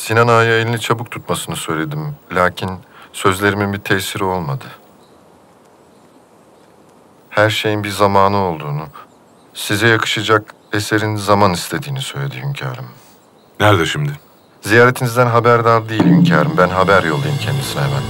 Sinan Ağa'ya elini çabuk tutmasını söyledim. Lakin sözlerimin bir tesiri olmadı. Her şeyin bir zamanı olduğunu, size yakışacak eserin zaman istediğini söyledi hünkârım. Nerede şimdi? Ziyaretinizden haberdar değil hünkârım. Ben haber yollayayım kendisine hemen.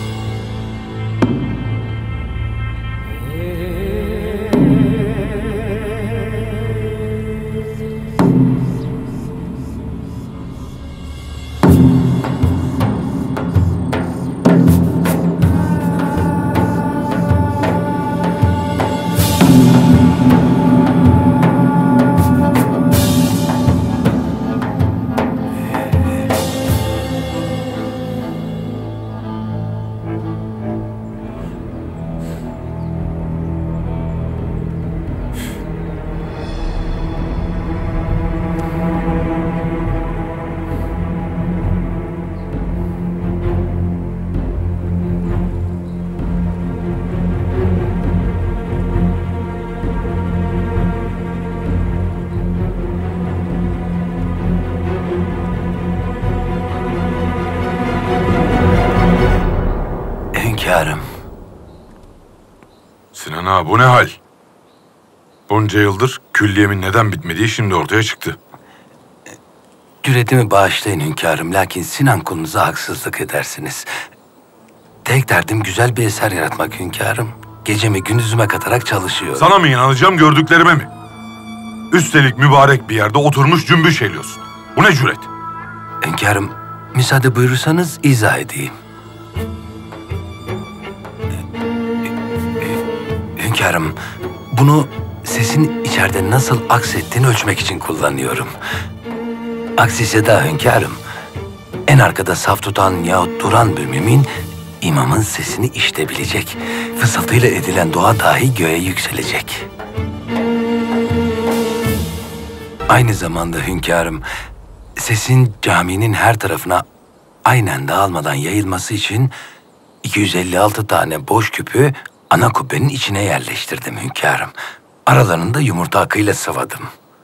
Hünkârım. Sinan Ağa, bu ne hal? Bunca yıldır külliyemin neden bitmediği şimdi ortaya çıktı. Cüretimi bağışlayın hünkârım, lakin Sinan kulunuza haksızlık edersiniz. Tek derdim güzel bir eser yaratmak hünkârım. Gecemi gündüzüme katarak çalışıyorum. Sana mı inanacağım, gördüklerime mi? Üstelik mübarek bir yerde oturmuş cümbüş eğliyorsun. Bu ne cüret? Hünkârım, müsaade buyurursanız izah edeyim. Hünkârım, bunu sesin içeride nasıl aksettiğini ölçmek için kullanıyorum. Aksi ise de hünkârım, en arkada saf tutan yahut duran bir mümin, imamın sesini işitebilecek. Fısıltıyla edilen dua dahi göğe yükselecek. Aynı zamanda hünkârım, sesin caminin her tarafına aynen dağılmadan yayılması için 256 tane boş küpü ana kubbenin içine yerleştirdim hünkârım. Aralarını da yumurta akıyla sıvadım.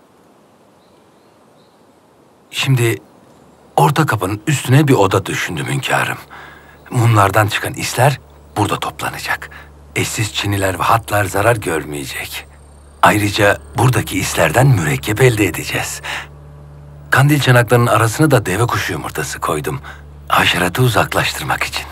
Şimdi orta kapının üstüne bir oda düşündüm hünkârım. Mumlardan çıkan isler burada toplanacak. Eşsiz çiniler ve hatlar zarar görmeyecek. Ayrıca buradaki islerden mürekkep elde edeceğiz. Kandil çanaklarının arasına da deve kuşu yumurtası koydum. Haşeratı uzaklaştırmak için.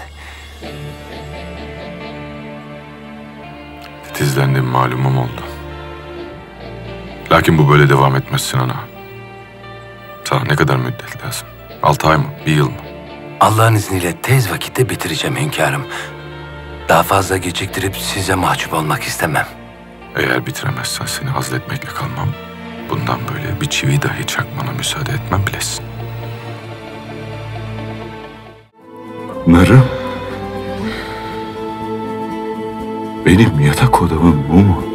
Titizlendiğim malumum oldu. Lakin bu böyle devam etmez Sinan Ağa. Sana ne kadar müddet lazım? 6 ay mı? 1 yıl mı? Allah'ın izniyle tez vakitte bitireceğim hünkârım. Daha fazla geciktirip size mahcup olmak istemem. Eğer bitiremezsen seni azletmekle kalmam. Bundan böyle bir çivi dahi çakmana müsaade etmem bilesin. Narım, benim yatak odamın mumu.